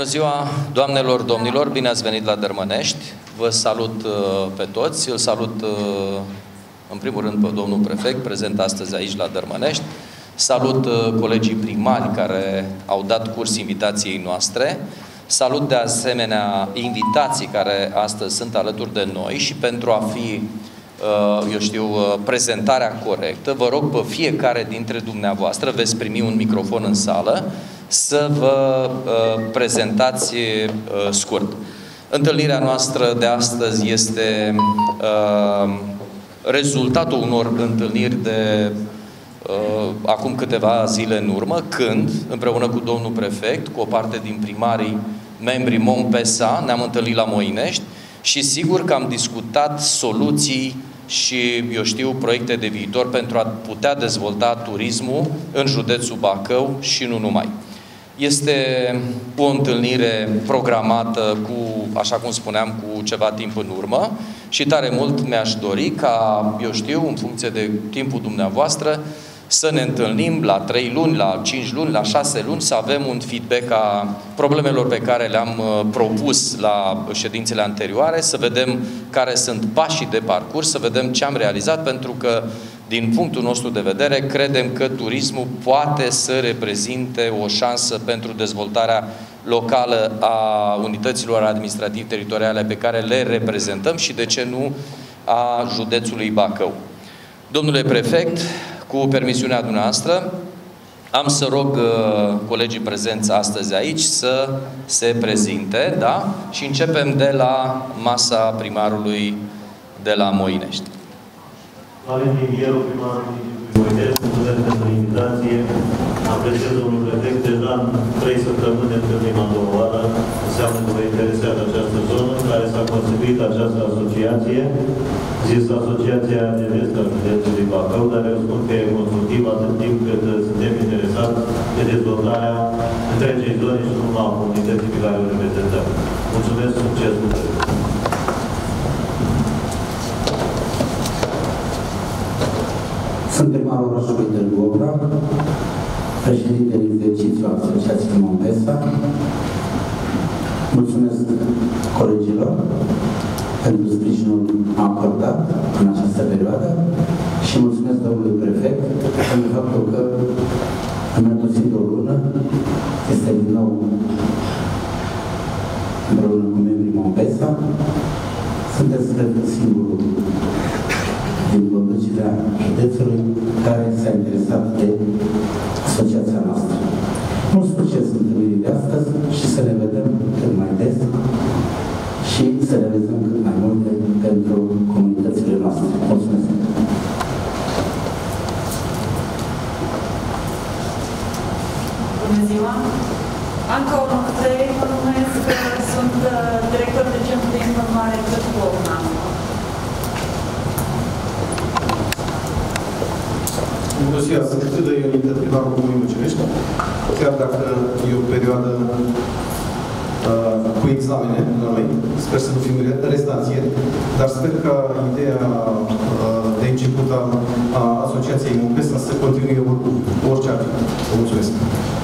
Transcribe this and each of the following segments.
Bună ziua, doamnelor, domnilor, bine ați venit la Dărmănești. Vă salut pe toți, îl salut în primul rând pe domnul prefect, prezent astăzi aici la Dărmănești. Salut colegii primari care au dat curs invitației noastre. Salut de asemenea invitații care astăzi sunt alături de noi și pentru a fi, eu știu, prezentarea corectă, vă rog pe fiecare dintre dumneavoastră, veți primi un microfon în sală, să vă prezentați scurt. Întâlnirea noastră de astăzi este rezultatul unor întâlniri de acum câteva zile în urmă, când, împreună cu domnul prefect, cu o parte din primarii membrii MONPESA, ne-am întâlnit la Moinești și sigur că am discutat soluții și, eu știu, proiecte de viitor pentru a putea dezvolta turismul în județul Bacău și nu numai. Este o întâlnire programată cu, așa cum spuneam, cu ceva timp în urmă și tare mult mi-aș dori ca, eu știu, în funcție de timpul dumneavoastră, să ne întâlnim la 3 luni, la 5 luni, la 6 luni, să avem un feedback a problemelor pe care le-am propus la ședințele anterioare, să vedem care sunt pașii de parcurs, să vedem ce am realizat, pentru că, din punctul nostru de vedere, credem că turismul poate să reprezinte o șansă pentru dezvoltarea locală a unităților administrativ-teritoriale pe care le reprezentăm și, de ce nu, a județului Bacău. Domnule prefect, cu permisiunea dumneavoastră, am să rog colegii prezenți astăzi aici să se prezinte, da? Și începem de la masa primarului de la Moinești. Valentin Vieru, primarul Moinești, mulțumesc pentru invitație. Apreciez, domnul prefect, deja în 3 săptămâni ne întâlnim a doua oară. Înseamnă că vă interesează această zonă în care s-a constituit această asociație, zis Asociația de Vest a județului Bacău, dar eu spun că e constructiv atât timp cât suntem interesați de dezvoltarea întregii zone și nu numai a comunității pe care o reprezentăm. Mulțumesc, succes cu tăi! Sunt primarul orașului Târgu Obra, președinte în exercițiu al Asociației MONPESA. Mulțumesc colegilor pentru sprijinul acordat în această perioadă și mulțumesc domnului prefect pentru faptul că în mai puțin de o lună este din nou împreună cu membrii MONPESA. Sunteți, cred, singurul din conducerea județului care s-a interesat de asociația noastră. Mult succes în întâlnirii de astăzi și să ne vedem cât mai des și să realizăm cât mai multe pentru comunitățile noastre. Mulțumesc! Bună ziua! Anca Onotrei, mă numesc, sunt director de Centru de Informare Târgu Obra. Bună ziua, sunt Tâdă Ionită, primarul Comunei Mucinești, chiar dacă e o perioadă cu examene noi, sper să nu fim restanțieri, dar sper ca ideea de început a Asociației MONPESA să continue orice ar fi. Vă mulțumesc!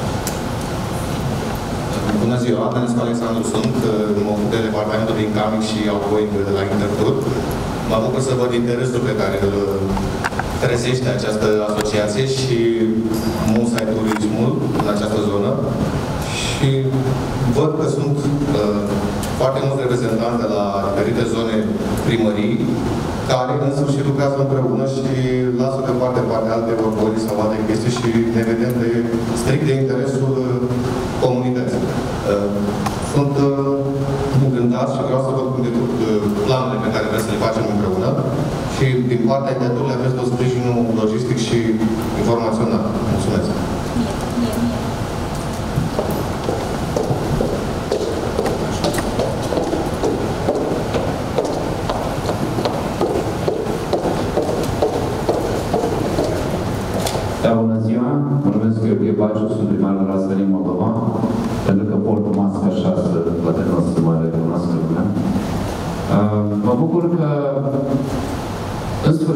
Bună ziua, Danescu Alexandru sunt, mă ocup de departamentul de incoming și outgoing de la Intertur. Mă bucur să văd interesul pe care îl trezește această asociație și musai turismul în această zonă. Și văd că sunt foarte mulți reprezentanți de la diferite zone primării care în sfârșit lucrează împreună și lasă deoparte poate alte orgolii sau alte chestii și ne vedem strict de interesul comunității. Sunt încântat și vreau să văd cum decurg planurile pe care vrem să le facem împreună și din partea Interturului aveți tot sprijinul logistic și informațional. Mulțumesc! Bună ziua! Mă numesc Gheorghe Baciu, sunt primarul Răzării Moldova, pentru că port o mască așa să poate nu o să mă recunoască lumea. Mă bucur că în sfârșit, în sfârșit, prefectura acordă importanță maximă turismului.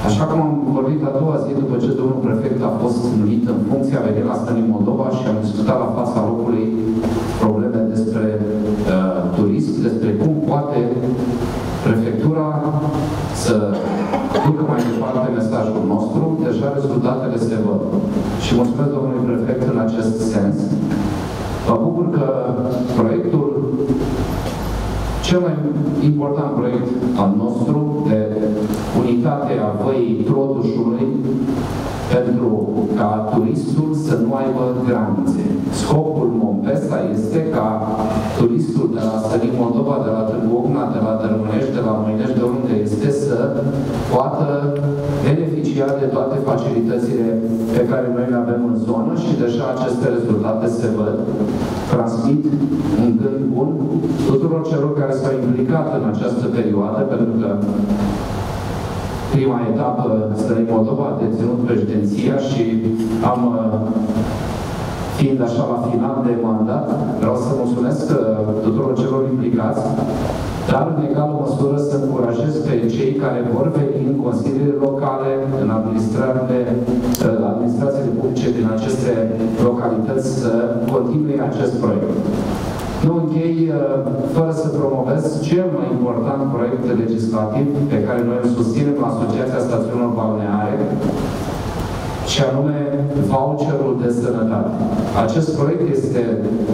Așa cum am vorbit a doua zi, după ce domnul prefect a fost numit în funcție, a venit la Stării Moldova și am discutat la fața locului probleme despre turism, despre cum poate prefectura să ducă mai departe mesajul nostru. Deja rezultatele se văd. Și mulțumesc domnului prefect în acest sens. Mă bucur că proiectul, cel mai important proiect al nostru de unitate a Văii Trotușului, pentru ca turistul să nu aibă granițe. Scopul Mompesa este ca turistul de la Stării Moldova, de la Târgu Ocna, de la Dărmânești, de la Măinești, de unde este, să poată beneficia de toate facilitățile pe care noi le avem în zonă și deja aceste rezultate se văd. Transmit un gând bun tuturor celor care s-au implicat în această perioadă, pentru că prima etapă, Stării Moldova, a deținut președinția și am, fiind așa la final de mandat, vreau să mulțumesc tuturor celor implicați, dar în egală măsură să încurajez pe cei care vor veni în consiliile locale, în administrațiile publice din aceste localități, să continue acest proiect. Nu închei fără să promovez cel mai important proiect legislativ pe care noi îl susținem la Asociația Stațiunilor Balneare, și anume voucherul de sănătate. Acest proiect este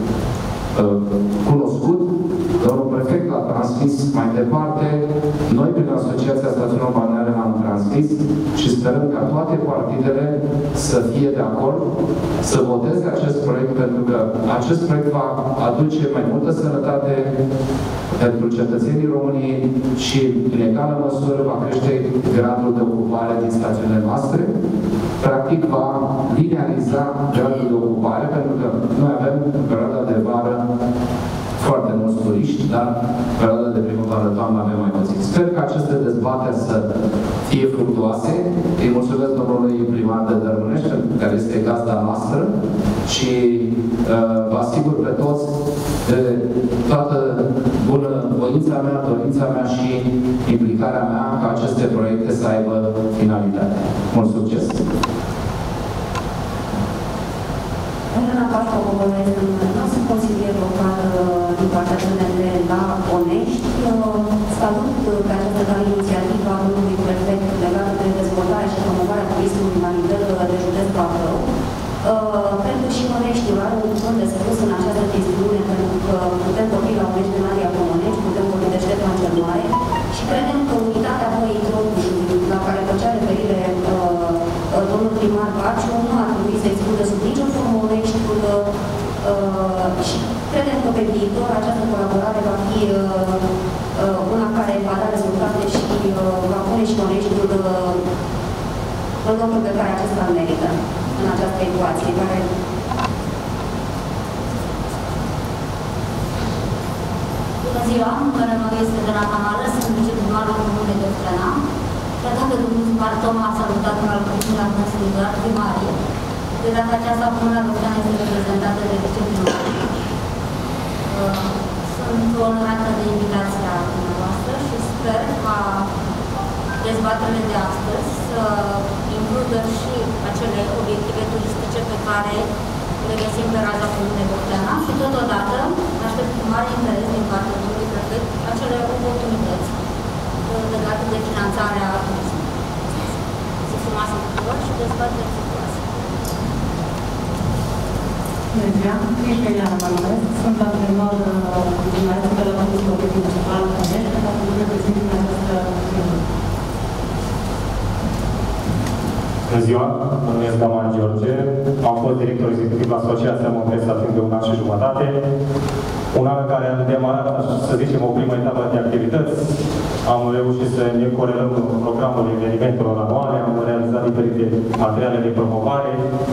cunoscut, domnul prefect l-a transmis mai departe, noi prin Asociația Stațiunilor Balneare l-am transmis și sperăm ca toate partidele să fie de acord, să voteze acest proiect, pentru că acest proiect va aduce mai multă sănătate pentru cetățenii României și, în egală măsură, va crește gradul de ocupare din stațiunile noastre. Practic, va lineariza gradul de ocupare, pentru că noi avem în perioada de vară foarte mulți turiști, dar în perioada de primăvară-toamnă avem mai puțin. Sper că aceste dezbateri să fie fructuoase. Îi mulțumesc domnului primar de Dărmânești, care este gazda noastră, și vă asigur pe toți de toată bună voința mea, dorința mea și implicarea mea ca aceste proiecte să aibă finalitate. Mult succes! Elena Pașcu, sunt consilier local din partea PNL la Onești. Salut pe această cale inițiativă a domnului prefect legată de dezvoltarea și promovarea turismului la nivel de județ Bacău. Pentru și Oneștiul are un cuvânt de spus în această chestiune, pentru că putem vorbi la Onești de Nadia Comunești, putem vorbi de Ștefan cel Mare și credem că unitatea Văii Trotușului, la care făcea referire domnul primar Baciu, nu ar trebui să excludă sub nicio formă Oneștiul și credem că pe viitor această colaborare va fi una care va da rezultate și va pune și Oneștiul în locul pe care acesta îl merită în această ecuație. Bună ziua, numele meu este Renata Mală, sunt viceprimarul Comunei de Frena. Chiar dacă domnul primar Toma a salutat în alcătuirea Consiliului doar primarie, de data aceasta Comunea de Frena este reprezentată de viceprimar. Sunt onorată de invitația dumneavoastră și sper ca dezbaterile de astăzi să includă și acele obiective turistice pe care le găsim pe raza Comunei de Frena și totodată aștept cu mare interes din partea domnului prefect acele oportunități legate de finanțarea turismului. Zi frumoasă tuturor și dezbatere frumoasă. Bună ziua, ești Eliana Balmăresc, sunt antrenor gimnastic de la Consiliul Sportiv Municipal Onești, pentru că reprezint în această reuniune. Bună ziua, mă numesc Daman George, am fost director executiv la Asociația Mompesa timp de 1 an și jumătate. Un an în care am demarat, să zicem, o primă etapă de activități. Am reușit să ne corelăm programul evenimentelor anuale, am realizat diferite materiale de promovare.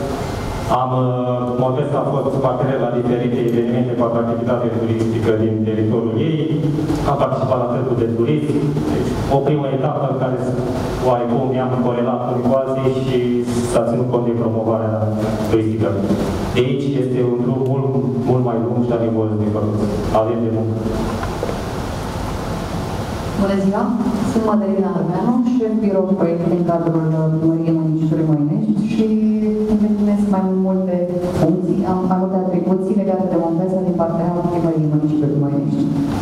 Mompesa a fost partener la diferite evenimente cu atractivitate turistică din teritoriul ei. Am participat la felul de turism. Deci, o primă etapă în care oarecum ne-am corelat unii cu alții și s-a ținut cont de promovarea turistică. De aici este un drum mult mai lung și la nivel de părți. Avem de muncă. Bună ziua! Sunt Madalina Armeanu, șef birou proiect în cadrul Primăriei Municipiului Moinești și îndeplinesc mai multe funcții, am mai multe atribuții legate de Mompesa din partea Primăriei Municipiului Moinești.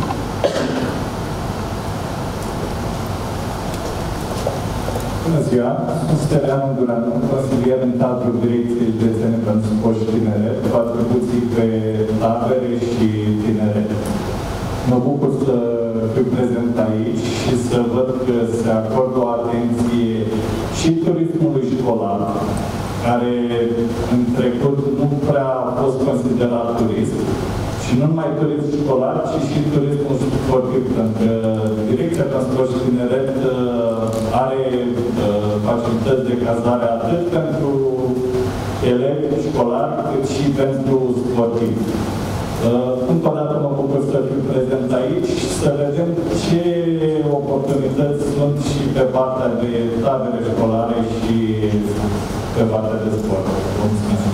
Bună ziua! Sunt Stelian Duranu, consilier în cadrul Direcției Județene pentru Sport și Tineret, cu atribuții pe tabere și tineret. Mă bucur să fiu prezent aici și să văd că se acordă o atenție și turismului școlar, care în trecut nu prea a fost considerat turism. Și nu numai turism școlar, ci și turismul sportiv, pentru că Direcția Transport și Tineret are facilități de cazare atât pentru elevi școlari, cât și pentru sportivi. Încă o dată mă bucur să fiu prezent aici și să vedem ce oportunități sunt și pe partea de tabere școlare și pe partea de sport. Vă mulțumesc!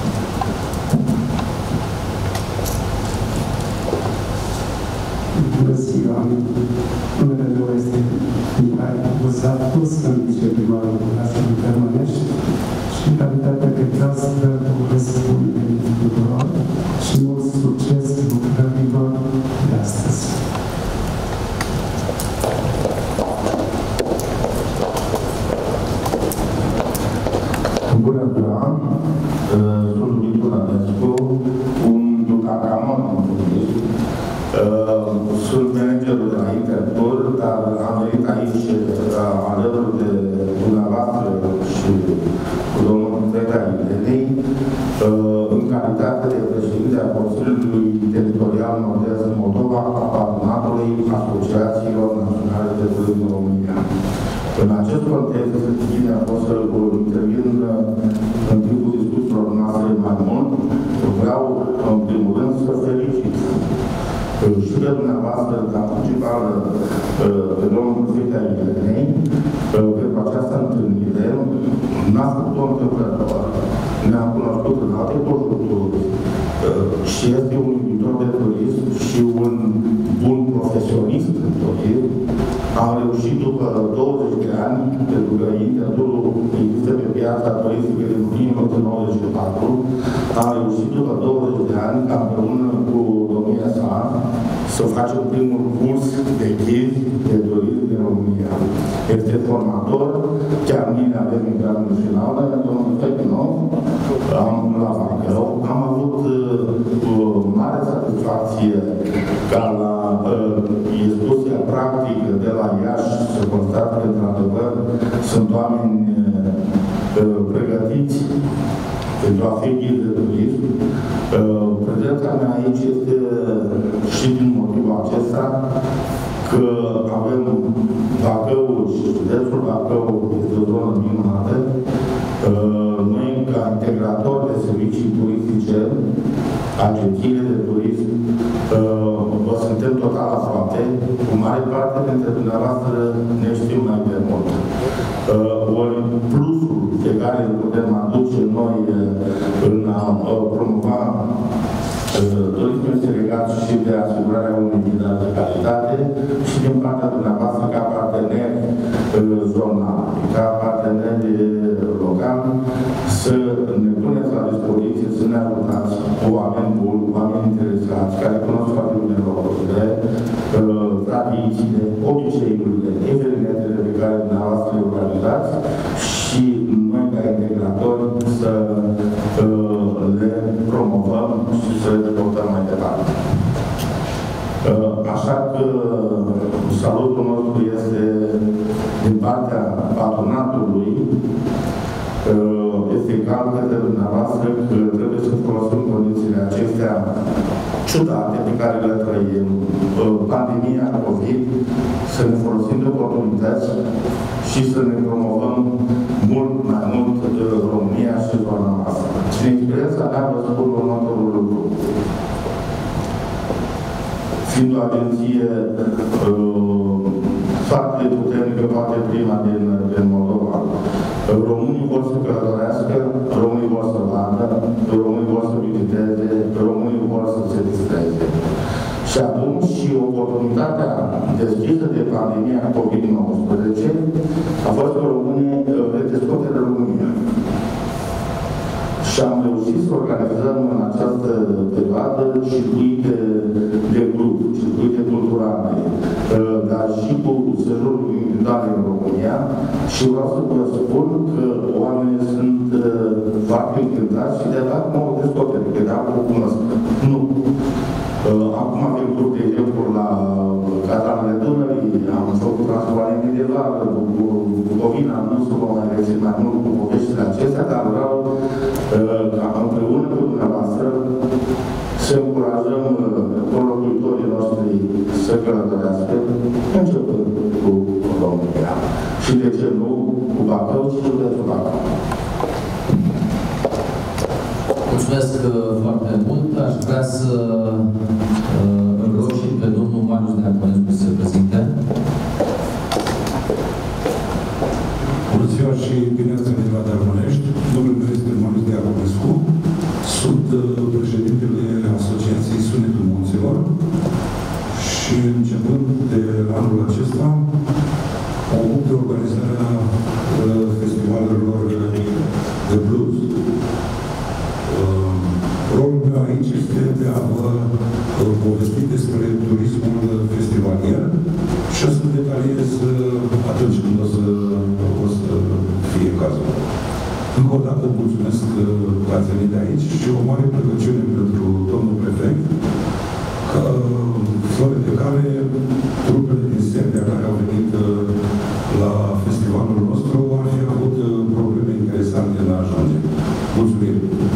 Bună ziua! Numele meu este Mihai Buzatu, sunt viceprimarul Orașului Târmănești și în calitate de gazdă doresc bun venit tuturor și mult succes lucrărilor de astăzi. Bună ziua! Sunt Victor Adescu, un ducatamon sunt managerul de la Interpol, dar am venit aici alături de dumneavoastră și cu domnul Petra Ilenei, în calitate de președinte a Consiliului Teritorial Nord-Est Moldova, a Patronatului Asociațiilor Naționale de Turism în România. În acest context, bine a fost să intervin în timpul discuțiilor noastre mai mult. Vreau, în primul rând, să felicit și pe dumneavoastră, ca principal, pe domnul Petra Ilenei, pentru această întâlnire. N-a făcut-o întâmplător. Ne-am cunoscut în alte conjuncturi și este un iubitor de turism și un bun profesionist în turism. Am reușit după 20 de ani, pentru că Interturul există pe piața turistică din 1994, am reușit după 20 de ani, ca împreună cu domnia sa, să facem primul curs de ghid de turism din România. Este formator, chiar mine avem intrare națională, domnul Fechinov, la Bacău. Am avut mare satisfacție ca la discuția practică de la Iași să constat că, într-adevăr, sunt oameni pregătiți pentru a fi ghid de turism. Prezența mea aici este și din motivul acesta că avem Bacău și județul Bacău este o zonă minunată. Noi, ca integratori de servicii turistice, agențiile de turism, vă suntem total la frunte. Cu mare parte dintre dumneavoastră ne știm mai de mult. Ori plusul pe care îl putem aduce noi în a promova turismul este legat și de asigurarea unui ghidaj de calitate și din partea dumneavoastră ca partener zonal, ca partener local, să ne puneți la dispoziție, să ne ajutați cu oameni buni, cu oameni interesați, care cunosc foarte bine locurile, tradițiile, obiceiurile, evenimentele pe care dumneavoastră le organizați și noi, ca integratori, să le promovăm și să le dezvoltăm mai departe. Așa că salutul nostru este din partea patronatului, este egal către dumneavoastră că trebuie să folosim condițiile acestea ciudate pe care le trăim, pandemia COVID, să ne folosim de oportunități și să ne promovăm mult mai mult România și zona noastră. Din experiența mea vă spun următorul lucru. Fiind o agenție foarte puternică, poate prima din Moldova, românii vor să călătorească, românii vor să vadă, românii vor să viziteze, românii vor să se distreze. Și atunci și o oportunitatea deschisă de pandemia COVID-19 a fost că vedeți de România. Și am reușit să organizăm în această perioadă circuite de grup, circuite culturale, dar și cu sejurul individual în România. Și vreau să vă spun că oamenii sunt foarte încântați și de dat mă descoperi, că de acum cunosc. Nu. Acum avem grup, de exemplu, la Catarele Dunării, am făcut transformare medievală, Bucovina, nu să vă mai găsim mai mult cu poveștile acestea, dar vreau ca împreună cu dumneavoastră să încurajăm prolocuitorii noștri să călătorească, începând cu România. Și de ce nu cu Bacău și cu județul Bacău. Mulțumesc foarte mult. Aș vrea să îl rog și pe domnul Marius Neaconescu să se prezinte. Bună ziua și bine ați venit la Darmănești. Numele meu este Marius Neaconescu. Sunt președintele Asociației Sunetul Munților și începând de anul acesta mă ocup de organizarea festivalurilor de blues. Rolul meu aici este de a vă povesti despre turismul festivalier și o să detaliez atunci când o să fie cazul. Încă o dată mulțumesc că ați venit aici și o mare plăcere pentru domnul prefect, că fără de care trupele din Serbia care au venit la festivalul nostru ar fi avut probleme interesante în a ajunge. Mulțumim!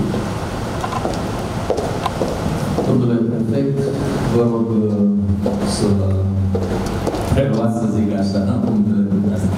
Domnule prefect, vă rog să preluați, să zic așa, punctele astea.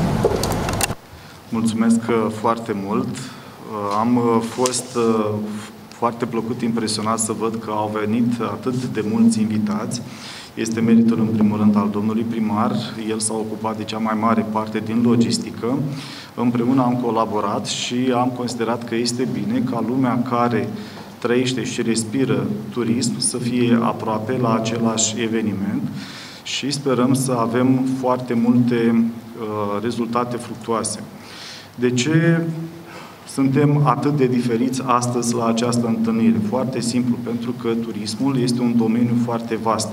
Mulțumesc foarte mult. Am fost foarte plăcut impresionat să văd că au venit atât de mulți invitați. Este meritul, în primul rând, al domnului primar. El s-a ocupat de cea mai mare parte din logistică. Împreună am colaborat și am considerat că este bine ca lumea care trăiește și respiră turism să fie aproape la același eveniment și sperăm să avem foarte multe rezultate fructuoase. De ce suntem atât de diferiți astăzi la această întâlnire? Foarte simplu, pentru că turismul este un domeniu foarte vast.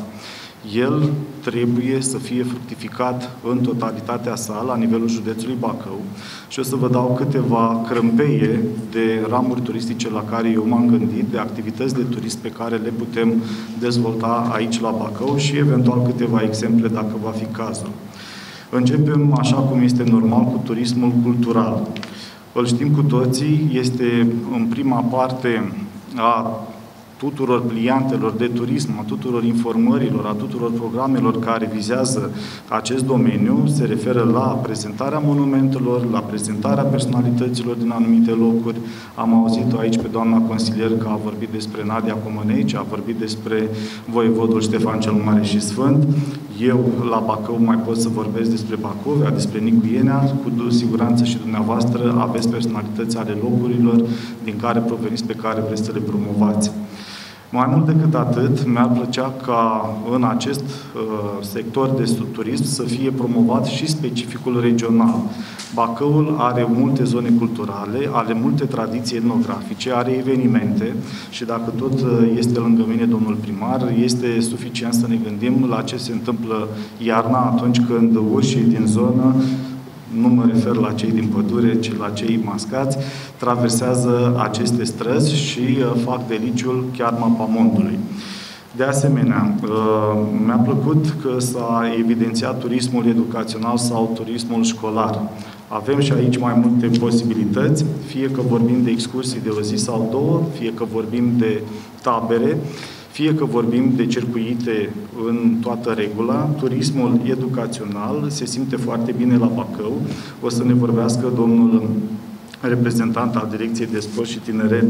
El trebuie să fie fructificat în totalitatea sa la nivelul județului Bacău și o să vă dau câteva crâmpeie de ramuri turistice la care eu m-am gândit, de activități de turism pe care le putem dezvolta aici la Bacău și eventual câteva exemple dacă va fi cazul. Începem, așa cum este normal, cu turismul cultural. Îl știm cu toții, este în prima parte a tuturor pliantelor de turism, a tuturor informărilor, a tuturor programelor care vizează acest domeniu, se referă la prezentarea monumentelor, la prezentarea personalităților din anumite locuri. Am auzit-o aici pe doamna consilier că a vorbit despre Nadia Comăneci, a vorbit despre voievodul Ștefan cel Mare și Sfânt. Eu, la Bacău, mai pot să vorbesc despre Bacovia, despre Nicu Ienea. Cu siguranță și dumneavoastră aveți personalități ale locurilor din care proveniți, pe care vreți să le promovați. Mai mult decât atât, mi-ar plăcea ca în acest sector de turism să fie promovat și specificul regional. Bacăul are multe zone culturale, are multe tradiții etnografice, are evenimente și dacă tot este lângă mine domnul primar, este suficient să ne gândim la ce se întâmplă iarna atunci când urșii din zonă, nu mă refer la cei din pădure, ci la cei mascați, traversează aceste străzi și fac deliciul chiar Mapamontului. De asemenea, mi-a plăcut că s-a evidențiat turismul educațional sau turismul școlar. Avem și aici mai multe posibilități, fie că vorbim de excursii de o zi sau două, fie că vorbim de tabere, fie că vorbim de circuite în toată regula. Turismul educațional se simte foarte bine la Bacău. O să ne vorbească domnul reprezentant al Direcției de Sport și Tineret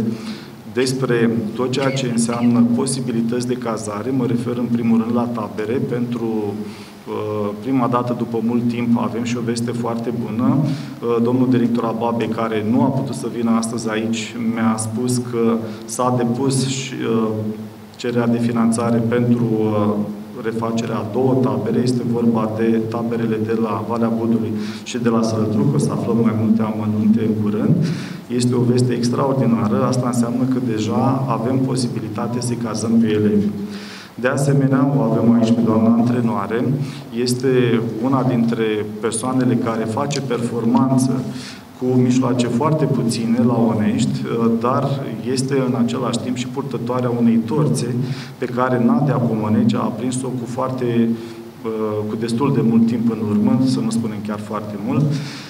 despre tot ceea ce înseamnă posibilități de cazare. Mă refer în primul rând la tabere. Pentru prima dată după mult timp avem și o veste foarte bună. Domnul director Ababe, care nu a putut să vină astăzi aici, mi-a spus că s-a depus și cererea de finanțare pentru refacerea a 2 tabere. Este vorba de taberele de la Valea Budului și de la Sălătruc. O să aflăm mai multe amănunte în curând. Este o veste extraordinară. Asta înseamnă că deja avem posibilitate să-i cazăm pe elevi. De asemenea, o avem aici pe doamna antrenoare. Este una dintre persoanele care face performanță cu mijloace foarte puține la Onești, dar este în același timp și purtătoarea unei torțe pe care Nadia Comăneci a aprins-o cu destul de mult timp în urmă, să nu spunem chiar foarte mult.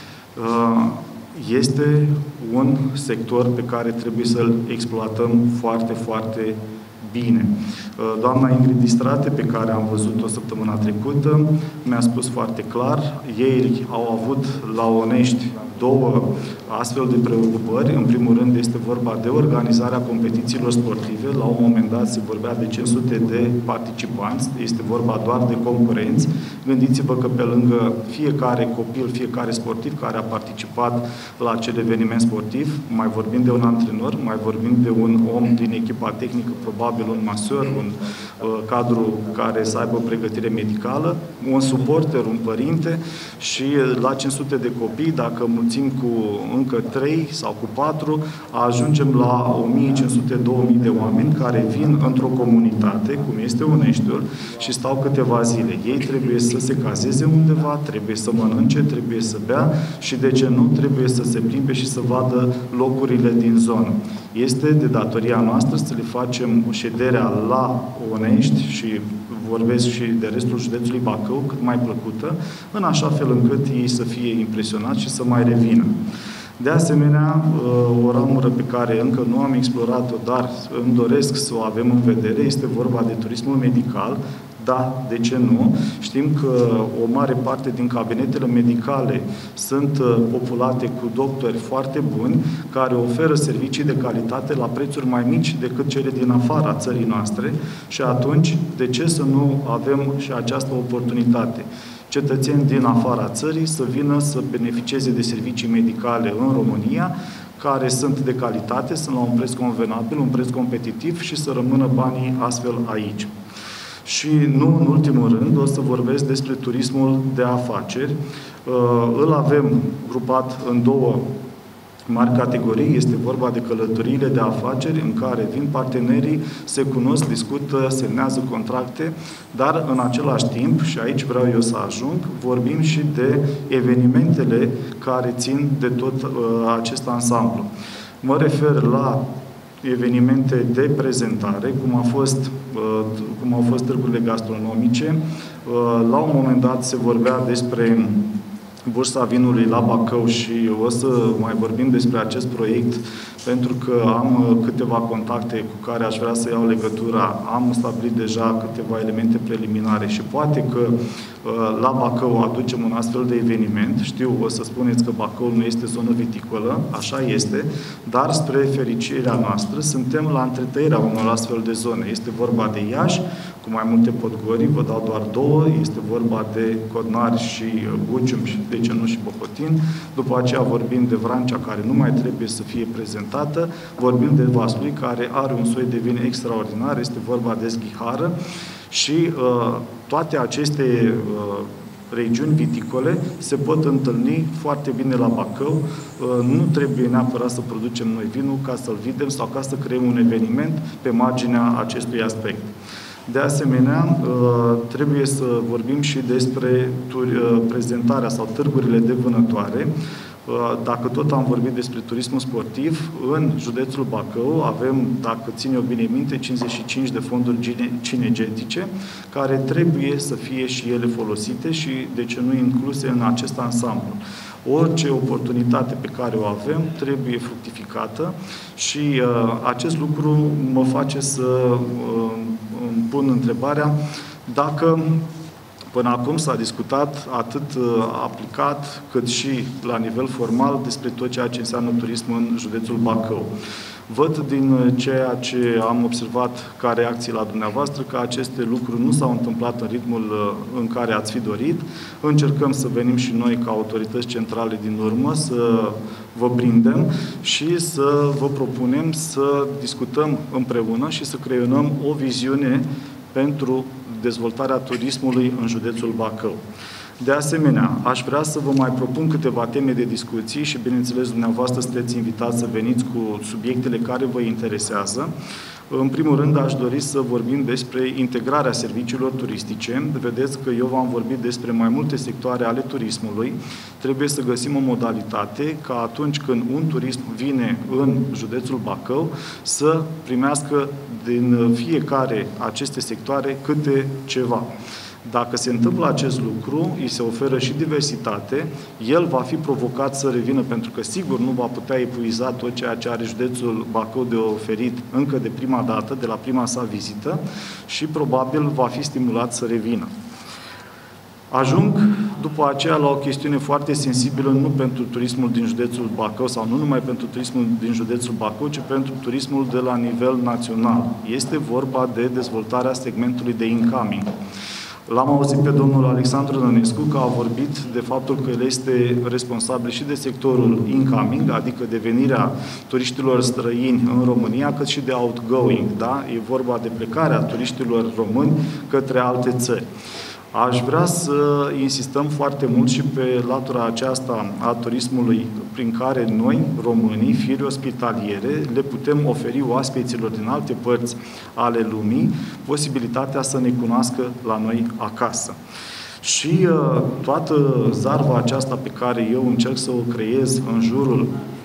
Este un sector pe care trebuie să-l exploatăm foarte, foarte bine. Doamna Ingrid Distrate, pe care am văzut-o săptămâna trecută, mi-a spus foarte clar, ei au avut la Onești 2 astfel de preocupări. În primul rând este vorba de organizarea competițiilor sportive. La un moment dat se vorbea de 500 de participanți. Este vorba doar de concurenți. Gândiți-vă că pe lângă fiecare copil, fiecare sportiv care a participat la acel eveniment sportiv, mai vorbim de un antrenor, mai vorbim de un om din echipa tehnică, probabil un masor, un cadru care să aibă o pregătire medicală, un suporter, un părinte și la 500 de copii, dacă mulțim cu încă 3 sau cu 4, ajungem la 1500-2000 de oameni care vin într-o comunitate, cum este Oneștiul, și stau câteva zile. Ei trebuie să se cazeze undeva, trebuie să mănânce, trebuie să bea și, de ce nu, trebuie să se plimbe și să vadă locurile din zonă. Este de datoria noastră să le facem șederea la Onești și vorbesc și de restul județului Bacău, cât mai plăcută, în așa fel încât ei să fie impresionați și să mai revină. De asemenea, o ramură pe care încă nu am explorat-o, dar îmi doresc să o avem în vedere, este vorba de turismul medical. Da, de ce nu? Știm că o mare parte din cabinetele medicale sunt populate cu doctori foarte buni, care oferă servicii de calitate la prețuri mai mici decât cele din afara țării noastre și atunci, de ce să nu avem și această oportunitate? Cetățeni din afara țării să vină să beneficieze de servicii medicale în România, care sunt de calitate, sunt la un preț convenabil, un preț competitiv și să rămână banii astfel aici. Și nu în ultimul rând, o să vorbesc despre turismul de afaceri. Îl avem grupat în 2 mari categorii. Este vorba de călătoriile de afaceri, în care vin partenerii, se cunosc, discută, semnează contracte, dar în același timp, și aici vreau eu să ajung, vorbim și de evenimentele care țin de tot acest ansamblu. Mă refer la evenimente de prezentare, cum au fost târgurile gastronomice. La un moment dat se vorbea despre Bursa Vinului la Bacău și o să mai vorbim despre acest proiect, pentru că am câteva contacte cu care aș vrea să iau legătura. Am stabilit deja câteva elemente preliminare și poate că la Bacău aducem un astfel de eveniment. Știu, o să spuneți că Bacăul nu este zonă viticolă, așa este, dar spre fericirea noastră suntem la întretăirea unor astfel de zone. Este vorba de Iași, cu mai multe podgori, vă dau doar 2, este vorba de Codnari și Bucium și, de ce nu, și Bocotin. După aceea vorbim de Vrancea, care nu mai trebuie să fie prezentată, vorbim de Vaslui, care are un soi de vin extraordinar, este vorba de Zghihară și toate aceste regiuni viticole se pot întâlni foarte bine la Bacău. Nu trebuie neapărat să producem noi vinul ca să-l vindem sau ca să creăm un eveniment pe marginea acestui aspect. De asemenea, trebuie să vorbim și despre prezentarea sau târgurile de vânătoare. Dacă tot am vorbit despre turismul sportiv, în județul Bacău avem, dacă țin eu bine minte, 55 de fonduri cinegetice, care trebuie să fie și ele folosite și, de ce nu, incluse în acest ansamblu. Orice oportunitate pe care o avem trebuie fructificată și acest lucru mă face să îmi pun întrebarea dacă până acum s-a discutat atât aplicat cât și la nivel formal despre tot ceea ce înseamnă turismul în județul Bacău. Văd din ceea ce am observat ca reacții la dumneavoastră că aceste lucruri nu s-au întâmplat în ritmul în care ați fi dorit. Încercăm să venim și noi ca autorități centrale din urmă să vă prindem și să vă propunem să discutăm împreună și să creionăm o viziune pentru dezvoltarea turismului în județul Bacău. De asemenea, aș vrea să vă mai propun câteva teme de discuții și, bineînțeles, dumneavoastră sunteți invitați să veniți cu subiectele care vă interesează. În primul rând, aș dori să vorbim despre integrarea serviciilor turistice. Vedeți că eu v-am vorbit despre mai multe sectoare ale turismului. Trebuie să găsim o modalitate ca atunci când un turism vine în județul Bacău să primească din fiecare aceste sectoare câte ceva. Dacă se întâmplă acest lucru, îi se oferă și diversitate, el va fi provocat să revină, pentru că sigur nu va putea epuiza tot ceea ce are județul Bacău de oferit încă de prima dată, de la prima sa vizită, și probabil va fi stimulat să revină. Ajung după aceea la o chestiune foarte sensibilă, nu pentru turismul din județul Bacău sau nu numai pentru turismul din județul Bacău, ci pentru turismul de la nivel național. Este vorba de dezvoltarea segmentului de incoming. L-am auzit pe domnul Alexandru Nănescu că a vorbit de faptul că el este responsabil și de sectorul incoming, adică de venirea turiștilor străini în România, cât și de outgoing. Da? E vorba de plecarea turiștilor români către alte țări. Aș vrea să insistăm foarte mult și pe latura aceasta a turismului prin care noi, românii, firi ospitaliere, le putem oferi oaspeților din alte părți ale lumii posibilitatea să ne cunoască la noi acasă. Și toată zarva aceasta pe care eu încerc să o creez în jurul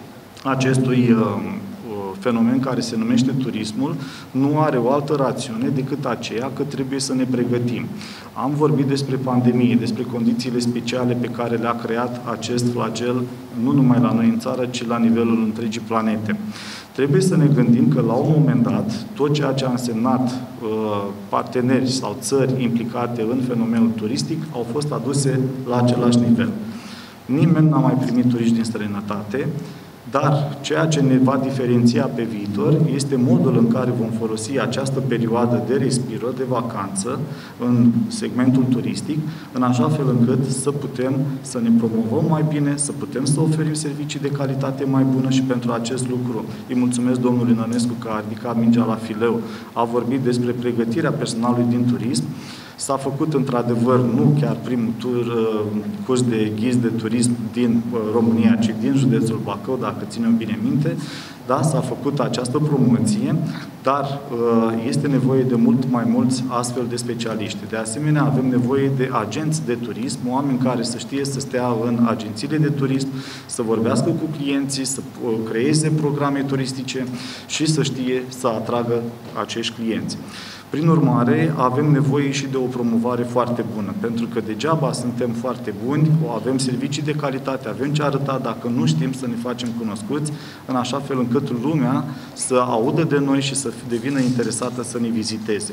acestui fenomen care se numește turismul, nu are o altă rațiune decât aceea că trebuie să ne pregătim. Am vorbit despre pandemie, despre condițiile speciale pe care le-a creat acest flagel, nu numai la noi în țară, ci la nivelul întregii planete. Trebuie să ne gândim că la un moment dat, tot ceea ce a însemnat parteneri sau țări implicate în fenomenul turistic au fost aduse la același nivel. Nimeni n-a mai primit turiști din străinătate, dar ceea ce ne va diferenția pe viitor este modul în care vom folosi această perioadă de respiro, de vacanță, în segmentul turistic, în așa fel încât să putem să ne promovăm mai bine, să putem să oferim servicii de calitate mai bună și pentru acest lucru îi mulțumesc domnului Nănescu că a ridicat mingea la fileu, a vorbit despre pregătirea personalului din turism. S-a făcut într-adevăr nu chiar primul curs de ghiz de turism din România, ci din județul Bacău, dacă ținem bine minte. Da, s-a făcut această promoție, dar este nevoie de mult mai mulți astfel de specialiști. De asemenea, avem nevoie de agenți de turism, oameni care să știe să stea în agențiile de turism, să vorbească cu clienții, să creeze programe turistice și să știe să atragă acești clienți. Prin urmare, avem nevoie și de o promovare foarte bună, pentru că degeaba suntem foarte buni, avem servicii de calitate, avem ce arăta dacă nu știm să ne facem cunoscuți, în așa fel încât lumea să audă de noi și să devină interesată să ne viziteze.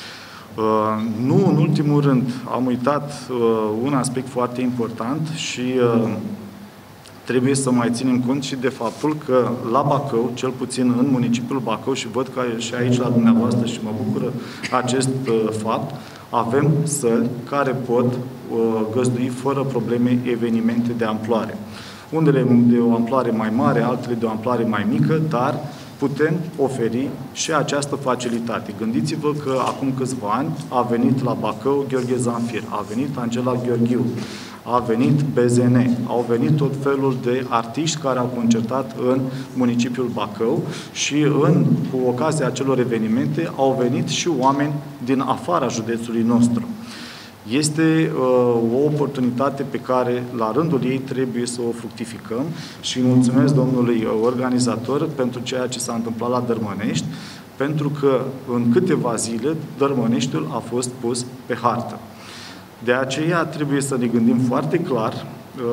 Nu în ultimul rând, am uitat un aspect foarte important și trebuie să mai ținem cont și de faptul că la Bacău, cel puțin în municipiul Bacău, și văd că și aici la dumneavoastră și mă bucură acest fapt, avem săli care pot găzdui fără probleme evenimente de amploare. Unele de o amploare mai mare, altele de o amploare mai mică, dar putem oferi și această facilitate. Gândiți-vă că acum câțiva ani a venit la Bacău Gheorghe Zanfir, a venit Angela Gheorghiu, a venit BZN, au venit tot felul de artiști care au concertat în municipiul Bacău și cu ocazia acelor evenimente au venit și oameni din afara județului nostru. Este o oportunitate pe care, la rândul ei, trebuie să o fructificăm și mulțumesc domnului organizator pentru ceea ce s-a întâmplat la Dărmănești, pentru că în câteva zile Dărmăneștiul a fost pus pe hartă. De aceea trebuie să ne gândim foarte clar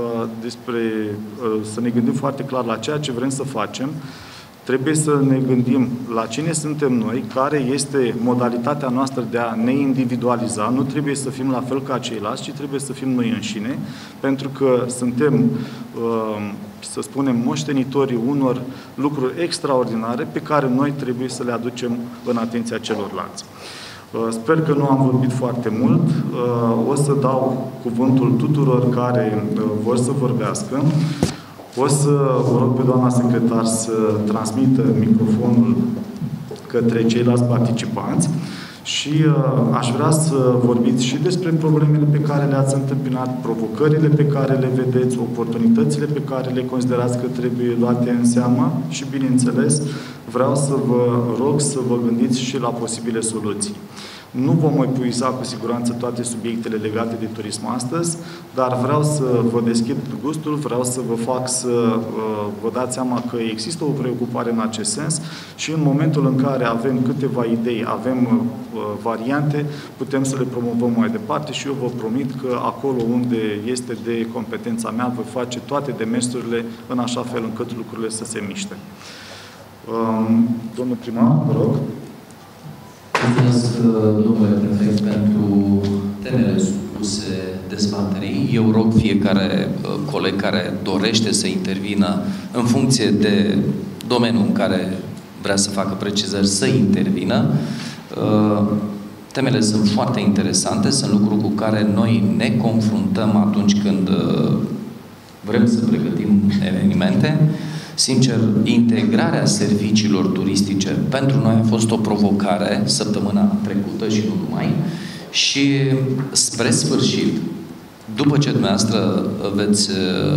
la ceea ce vrem să facem. Trebuie să ne gândim la cine suntem noi, care este modalitatea noastră de a ne individualiza. Nu trebuie să fim la fel ca ceilalți, ci trebuie să fim noi înșine, pentru că suntem, să spunem, moștenitorii unor lucruri extraordinare pe care noi trebuie să le aducem în atenția celorlalți. Sper că nu am vorbit foarte mult. O să dau cuvântul tuturor care vor să vorbească. O să vă rog pe doamna secretar să transmită microfonul către ceilalți participanți Și aș vrea să vorbiți și despre problemele pe care le-ați întâmpinat, provocările pe care le vedeți, oportunitățile pe care le considerați că trebuie luate în seamă și, bineînțeles, vreau să vă rog să vă gândiți și la posibile soluții. Nu vom epuiza cu siguranță toate subiectele legate de turism astăzi, dar vreau să vă deschid gustul, vreau să vă fac să vă dați seama că există o preocupare în acest sens și în momentul în care avem câteva idei, avem variante, putem să le promovăm mai departe și eu vă promit că acolo unde este de competența mea, voi face toate demersurile în așa fel încât lucrurile să se miște. Domnul primar, vă rog. Mulțumesc, domnule prefect, pentru temele supuse dezbaterii. Eu rog fiecare coleg care dorește să intervină în funcție de domeniul în care vrea să facă precizări, să intervină. Temele sunt foarte interesante, sunt lucruri cu care noi ne confruntăm atunci când vrem să pregătim evenimente. Sincer, integrarea serviciilor turistice pentru noi a fost o provocare săptămâna trecută și nu numai. Și spre sfârșit, după ce dumneavoastră veți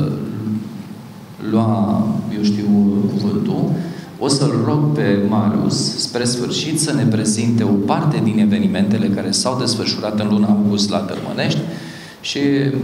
lua, eu știu, cuvântul, o să-l rog pe Marius, spre sfârșit, să ne prezinte o parte din evenimentele care s-au desfășurat în luna august la Tărmănești și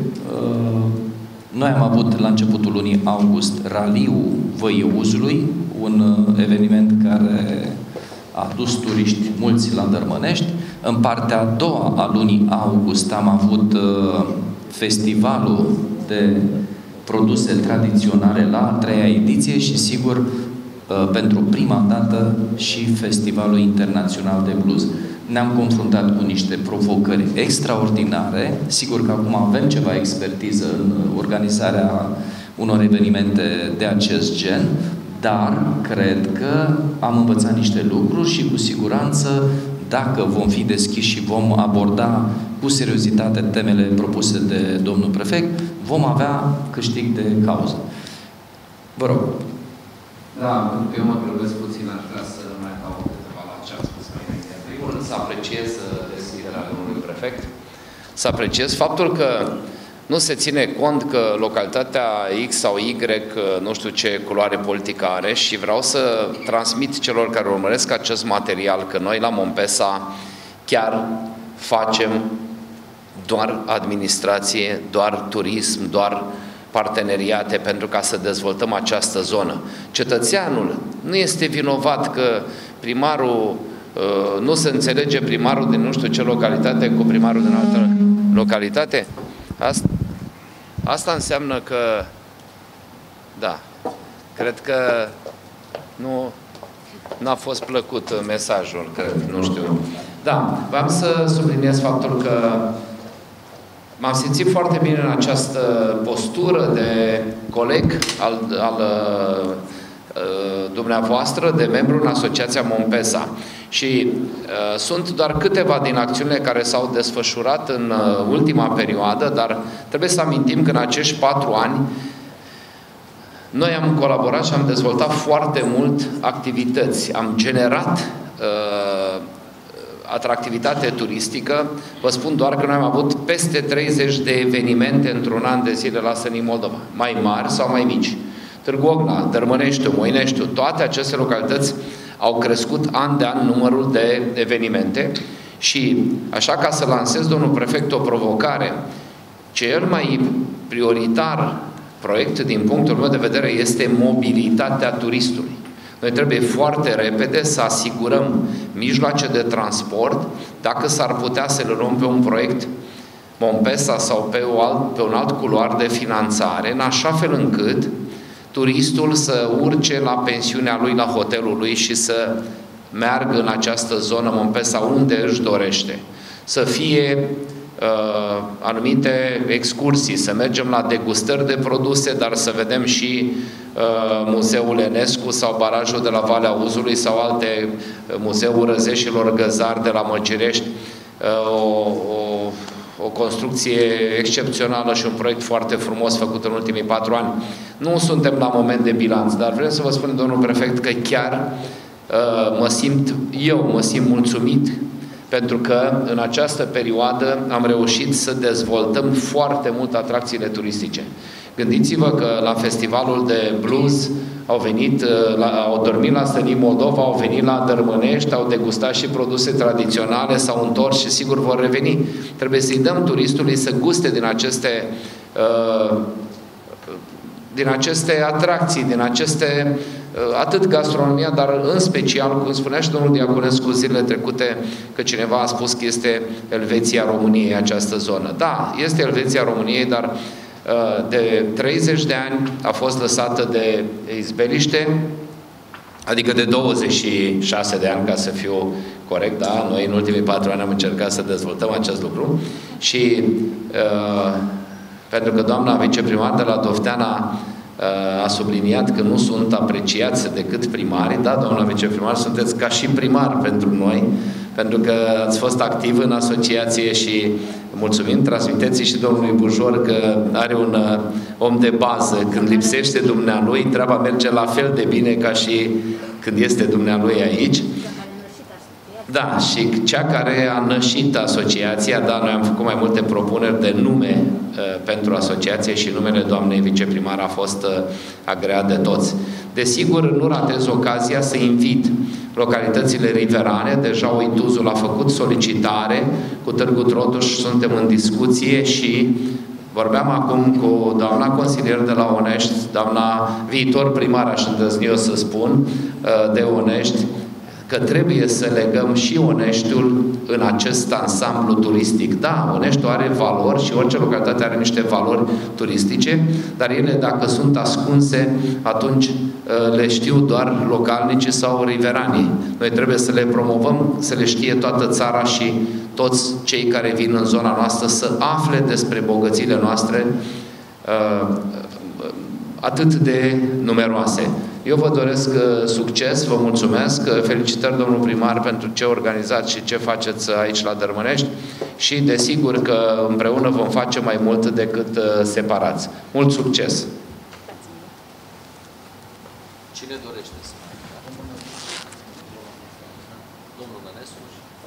noi am avut la începutul lunii august Raliul Văii Uzului, un eveniment care a dus turiști mulți la Dărmănești. În partea a doua a lunii august am avut festivalul de produse tradiționale la a 3-a ediție și, sigur, pentru prima dată și Festivalul Internațional de Blues. Ne-am confruntat cu niște provocări extraordinare. Sigur că acum avem ceva expertiză în organizarea unor evenimente de acest gen, dar cred că am învățat niște lucruri și cu siguranță, dacă vom fi deschiși și vom aborda cu seriozitate temele propuse de domnul prefect, vom avea câștig de cauză. Vă rog. Da, pentru că eu mă grăbesc puțin, aș vrea să mai dau câteva la ce am spus mai înainte. În primul rând, să apreciez deschiderea domnului prefect, să apreciez faptul că nu se ține cont că localitatea X sau Y, nu știu ce culoare politică are, și vreau să transmit celor care urmăresc acest material că noi la Mompesa chiar facem doar administrație, doar turism, doar parteneriate pentru ca să dezvoltăm această zonă. Cetățeanul nu este vinovat că primarul nu se înțelege primarul din nu știu ce localitate cu primarul din altă localitate. Asta înseamnă că, da, cred că nu a fost plăcut mesajul, cred, nu știu. Da, vreau să subliniez faptul că m-am simțit foarte bine în această postură de coleg al dumneavoastră, de membru în Asociația Mompesa. Și sunt doar câteva din acțiunile care s-au desfășurat în ultima perioadă, dar trebuie să amintim că în acești 4 ani noi am colaborat și am dezvoltat foarte mult activități. Am generat atractivitate turistică. Vă spun doar că noi am avut peste 30 de evenimente într-un an de zile la Sănii Moldova, mai mari sau mai mici. Târgu Ocna, Dărmăneștiu, Moineștiu, toate aceste localități au crescut an de an numărul de evenimente și, așa ca să lansez, domnul prefect, o provocare, cel mai prioritar proiect, din punctul meu de vedere, este mobilitatea turistului. Noi trebuie foarte repede să asigurăm mijloace de transport, dacă s-ar putea să le luăm pe un proiect Mompesa sau pe un alt culoar de finanțare, în așa fel încât turistul să urce la pensiunea lui, la hotelul lui și să meargă în această zonă Mompesa unde își dorește. Să fie anumite excursii, să mergem la degustări de produse, dar să vedem și Muzeul Enescu sau barajul de la Valea Uzului sau alte Muzeul Răzeșilor Găzar de la Măgirești, o construcție excepțională și un proiect foarte frumos făcut în ultimii 4 ani. Nu suntem la moment de bilanț, dar vrem să vă spun, domnul prefect, că chiar mă simt mulțumit pentru că în această perioadă am reușit să dezvoltăm foarte mult atracțiile turistice. Gândiți-vă că la festivalul de blues au venit, au dormit la Stănin Moldova, au venit la Dărmânești, au degustat și produse tradiționale, s-au întors și sigur vor reveni. Trebuie să-i dăm turistului să guste din aceste atracții, din aceste, atât gastronomia, dar în special, cum spunea și domnul Diaconescu zilele trecute, că cineva a spus că este Elveția României această zonă. Da, este Elveția României, dar de 30 de ani a fost lăsată de izbeliște, adică de 26 de ani, ca să fiu corect, da? Noi în ultimii 4 ani am încercat să dezvoltăm acest lucru și pentru că doamna viceprimar de la Dofteana a subliniat că nu sunt apreciați decât primarii, da, doamna viceprimar, sunteți ca și primar pentru noi, pentru că ați fost activ în asociație și mulțumim, transmiteți și domnului Bujor că are un om de bază. Când lipsește dumnealui, treaba merge la fel de bine ca și când este dumnealui aici. Da, și cea care a nășit asociația, da, noi am făcut mai multe propuneri de nume pentru asociație și numele doamnei viceprimar a fost agreat de toți. Desigur, nu ratez ocazia să invit localitățile riverane, deja Uituzul a făcut solicitare, cu Târgu Trotuș suntem în discuție și vorbeam acum cu doamna consilier de la Onești, doamna viitor primar, aș îndrăzni eu să spun, de Onești, că trebuie să legăm și Oneștiul în acest ansamblu turistic. Da, Oneștiul are valori și orice localitate are niște valori turistice, dar ele, dacă sunt ascunse, atunci le știu doar localnicii sau riveranii. Noi trebuie să le promovăm, să le știe toată țara și toți cei care vin în zona noastră să afle despre bogățiile noastre atât de numeroase. Eu vă doresc succes, vă mulțumesc, felicitări domnul primar pentru ce organizați și ce faceți aici la Dărmânești și desigur că împreună vom face mai mult decât separați. Mult succes! Cine dorește să domnul Nănescu?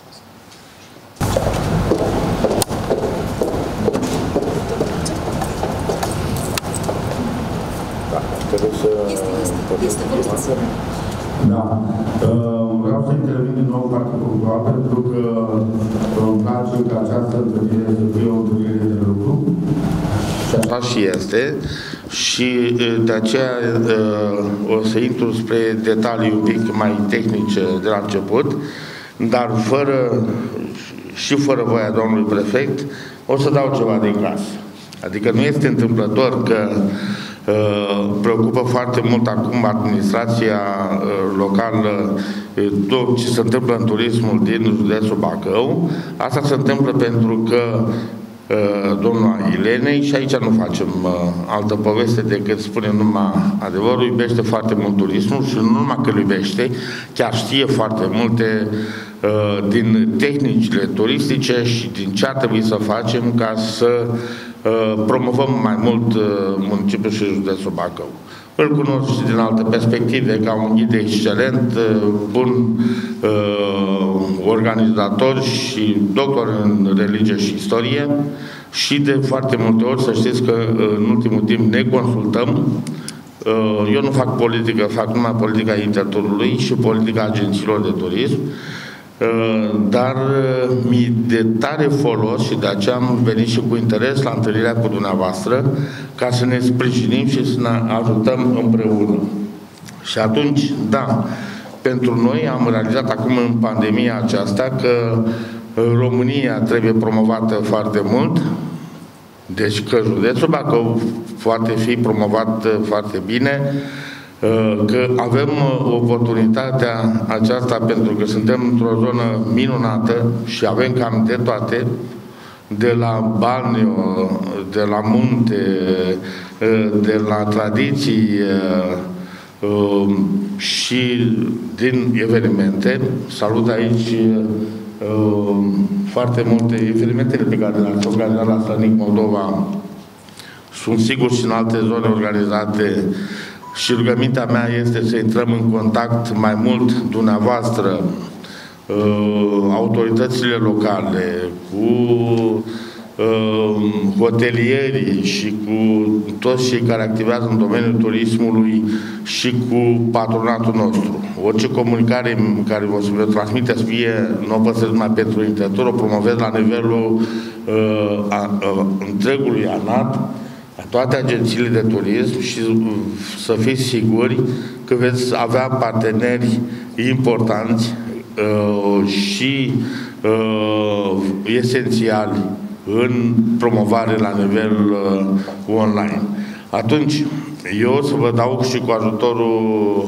Da. Vreau să intervin din nou foarte punctual, pentru că îmi place ca această întâlnire să fie o întâlnire de lucru. Și așa și este. Și de aceea o să intru spre detalii un pic mai tehnice de la început, dar fără voia domnului prefect, o să dau ceva din clasă. Adică nu este întâmplător că preocupă foarte mult acum administrația locală tot ce se întâmplă în turismul din județul Bacău. Asta se întâmplă pentru că domnul Ilenei, și aici nu facem altă poveste decât spunem numai adevărul, iubește foarte mult turismul și nu numai că îl iubește, chiar știe foarte multe din tehnicile turistice și din ce ar trebui să facem ca să promovăm mai mult municipiul și județul Bacău. Îl cunosc și din alte perspective, ca un ghid excelent, bun organizator și doctor în religie și istorie și de foarte multe ori, să știți că în ultimul timp ne consultăm. Eu nu fac politică, fac numai politica interturului și politica agențiilor de turism, dar mi-e de tare folos și de aceea am venit și cu interes la întâlnirea cu dumneavoastră ca să ne sprijinim și să ne ajutăm împreună. Și atunci, da, pentru noi am realizat acum în pandemia aceasta că România trebuie promovată foarte mult, deci că județul Bacău poate fi promovat foarte bine, că avem oportunitatea aceasta pentru că suntem într-o zonă minunată și avem cam de toate, de la balneo, de la munte, de la tradiții și din evenimente. Salut aici foarte multe evenimentele pe care le-ați organizat la Stănic Moldova. Sunt sigur și în alte zone organizate. Și rugămintea mea este să intrăm în contact mai mult dumneavoastră, autoritățile locale, cu hotelierii și cu toți cei care activează în domeniul turismului și cu patronatul nostru. Orice comunicare care o să vă transmiteți, fie nu o păstrez numai pentru interator, o promovez la nivelul întregului ANAT, toate agențiile de turism, și să fiți siguri că veți avea parteneri importanți și esențiali în promovare la nivel online. Atunci, eu o să vă dau și cu ajutorul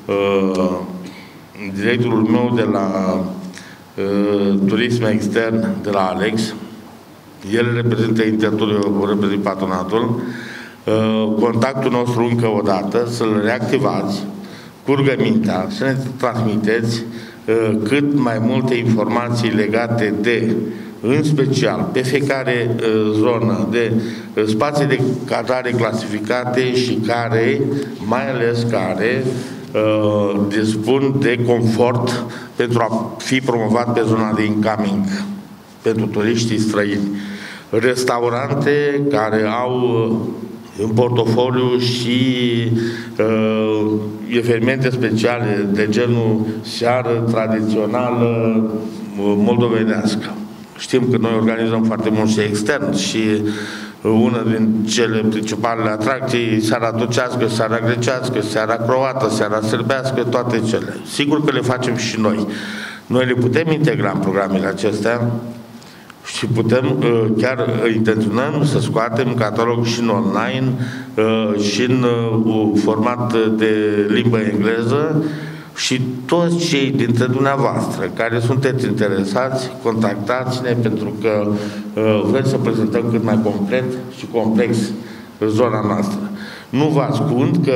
directorul meu de la turism extern, de la Alex. El reprezintă Interturul, eu reprezint patronatul. Contactul nostru încă o dată, să-l reactivați cu rugămintea, să ne transmiteți cât mai multe informații legate de, în special, pe fiecare zonă, de spații de cazare clasificate și care, mai ales care, dispun de confort pentru a fi promovat pe zona de incoming pentru turiștii străini. Restaurante care au în portofoliu și evenimente speciale de genul seară tradițională moldovenească. Știm că noi organizăm foarte mult și extern și una din cele principale atracții, seara turcească, seara grecească, seara croată, seara sârbească, toate cele. Sigur că le facem și noi. Noi le putem integra în programele acestea și putem, chiar intenționăm să scoatem catalog și în online și în format de limbă engleză, și toți cei dintre dumneavoastră care sunteți interesați, contactați-ne, pentru că vrem să prezentăm cât mai complet și complex zona noastră. Nu vă ascund că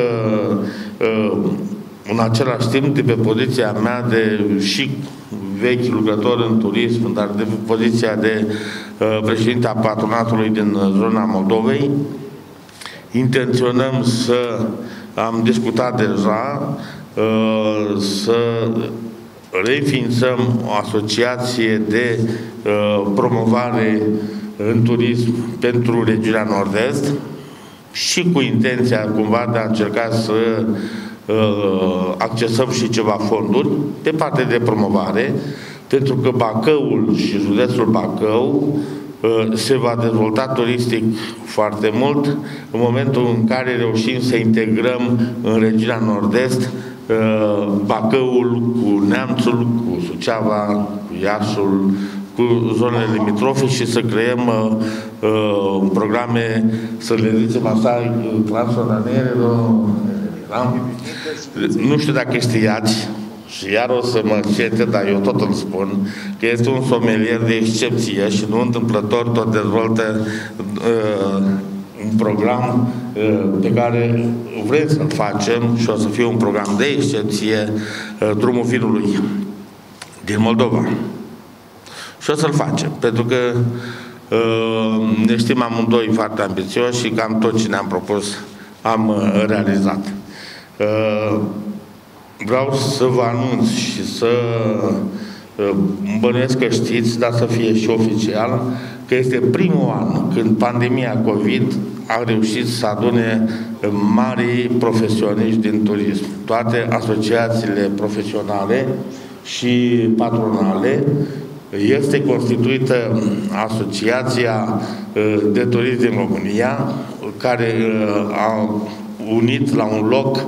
în același timp, de pe poziția mea de și vechi lucrător în turism, dar de pe poziția de președinte a patronatului din zona Moldovei, intenționăm să, am discutat deja, să reînființăm o asociație de promovare în turism pentru regiunea Nord-Est și cu intenția cumva de a încerca să accesăm și ceva fonduri pe partea de promovare, pentru că Bacăul și județul Bacău se va dezvolta turistic foarte mult în momentul în care reușim să integrăm în regiunea Nord-Est Bacăul cu Neamțul, cu Suceava, cu Iașul, cu zonele limitrofe și să creăm programe, să le zicem așa, transfrontaliere. Nu știu dacă știați, și iar o să mă certe, dar eu tot îmi spun, că este un somelier de excepție și nu întâmplător tot dezvoltă un program pe care vrem să-l facem și o să fie un program de excepție, Drumul Vinului din Moldova. Și o să-l facem, pentru că ne știm amândoi foarte ambițioși și cam tot ce ne-am propus am realizat. Vreau să vă anunț și să bănuiesc că știți, dar să fie și oficial, că este primul an când pandemia COVID a reușit să adune mari profesioniști din turism. Toate asociațiile profesionale și patronale. Este constituită Asociația de Turism din România, care a unit la un loc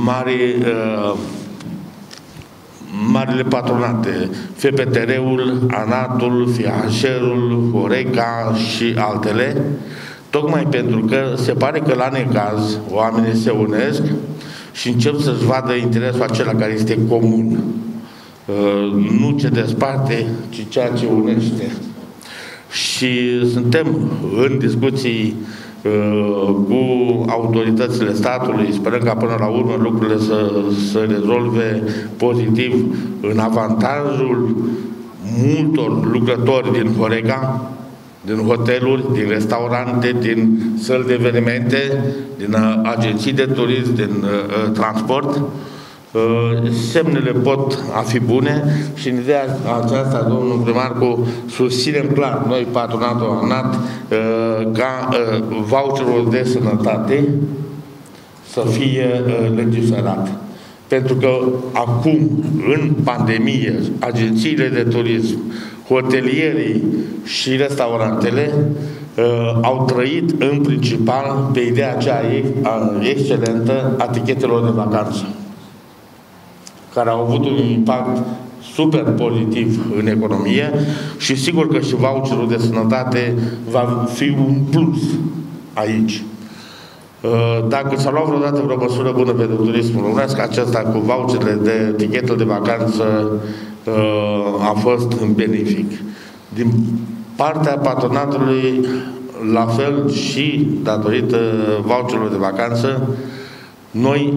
marile patronate, FPTR-ul, ANAT-ul, FIAHR-ul, Horeca și altele, tocmai pentru că se pare că la necaz oamenii se unesc și încep să-și vadă interesul acela care este comun. Nu ce desparte, ci ceea ce unește. Și suntem în discuții cu autoritățile statului, sperăm ca până la urmă lucrurile să rezolve pozitiv în avantajul multor lucrători din Horeca, din hoteluri, din restaurante, din săli de evenimente, din agenții de turism, din transport, Semnele pot a fi bune și în ideea aceasta, domnul primarul, susținem clar, noi, patronatul ANAT, ca voucherul de sănătate să fie legiferat. Pentru că acum, în pandemie, agențiile de turism, hotelierii și restaurantele au trăit în principal pe ideea aceea excelentă a tichetelor de vacanță, care au avut un impact super pozitiv în economie și sigur că și voucherul de sănătate va fi un plus aici. Dacă s-a luat vreodată vreo măsură bună pentru turismul românesc, acesta cu voucherele de tichetele de vacanță a fost în benefic. Din partea patronatului, la fel și datorită voucherelor de vacanță, noi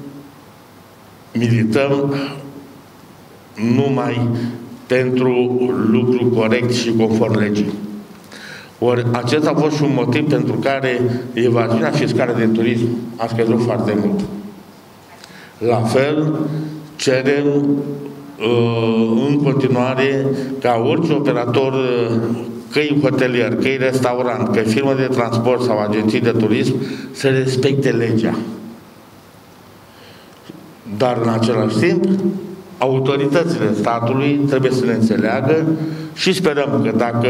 milităm numai pentru lucru corect și conform legii. Ori acesta a fost și un motiv pentru care evaziunea fiscală de turism a scăzut foarte mult. La fel, cerem în continuare ca orice operator, că-i hotelier, că-i restaurant, că-i firmă de transport sau agenții de turism, să respecte legea. Dar în același timp, autoritățile statului trebuie să ne înțeleagă și sperăm că dacă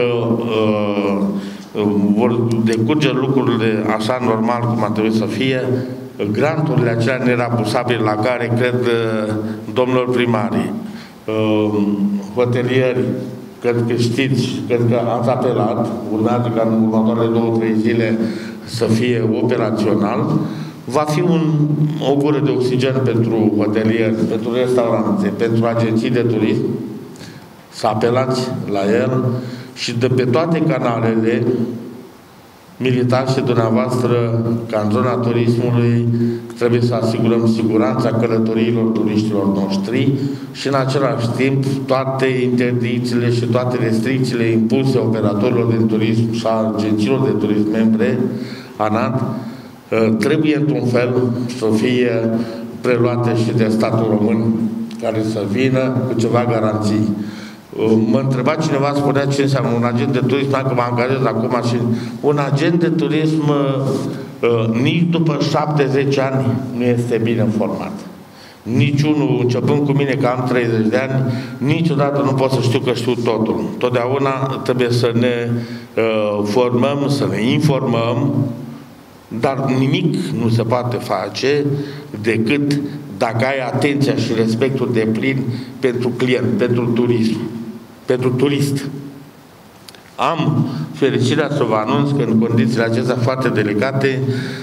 vor decurge lucrurile așa normal cum ar trebui să fie, granturile acelea nerabusabile la care cred domnilor primari, hotelieri, cred că știți, cred că ați apelat, urmează ca în următoarele 2-3 zile să fie operațional, va fi o gură de oxigen pentru hotelieri, pentru restaurante, pentru agenții de turism, să apelați la el și de pe toate canalele militați și dumneavoastră ca în zona turismului trebuie să asigurăm siguranța călătoriilor turiștilor noștri și în același timp toate interdicțiile și toate restricțiile impuse operatorilor de turism și a agențiilor de turism membre ANAT trebuie într-un fel să fie preluate și de statul român, care să vină cu ceva garanții. Mă întreba cineva, spunea ce înseamnă un agent de turism, dacă mă angajez acum și un agent de turism nici după 70 ani nu este bine format. Niciunul, începând cu mine că am 30 de ani, niciodată nu pot să știu că știu totul. Totdeauna trebuie să ne formăm, să ne informăm, dar nimic nu se poate face decât dacă ai atenția și respectul deplin pentru client, pentru turism, pentru turist. Am fericirea să vă anunț că în condițiile acestea foarte delicate,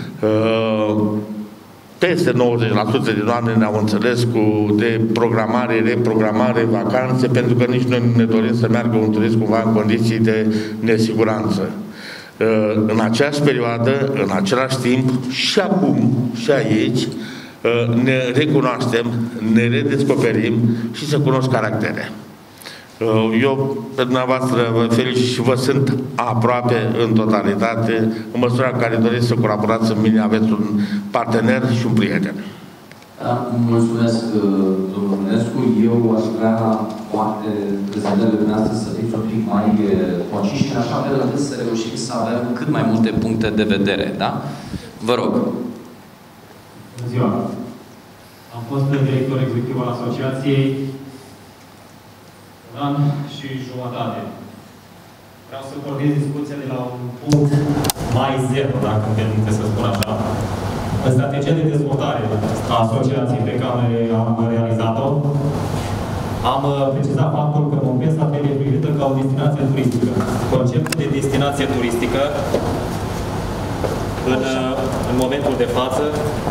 peste 90% din oameni ne-au înțeles de programare, reprogramare, vacanțe, pentru că nici noi nu ne dorim să meargă un turist cumva în condiții de nesiguranță. În aceeași perioadă, în același timp, și acum, și aici, ne recunoaștem, ne redescoperim și să cunosc caractere. Eu, pe dumneavoastră, vă felicit și vă sunt aproape în totalitate, în măsura în care doriți să colaborați în mine, aveți un partener și un prieten. Mulțumesc, domnul Mănescu. Eu aș vrea poate prezentările dumneavoastră să fiți un pic mai conciși și în așa fel încât să reușim să avem cât mai multe puncte de vedere, da? Vă rog. Bună ziua. Am fost director executiv al asociației un an și jumătate. Vreau să pornesc discuția de la un punct mai zero, dacă îmi permite să spun așa. În strategia de dezvoltare a asociației pe care am realizat-o, am precizat faptul că Mombesa trebuie privită ca o destinație turistică. Conceptul de destinație turistică, în momentul de față,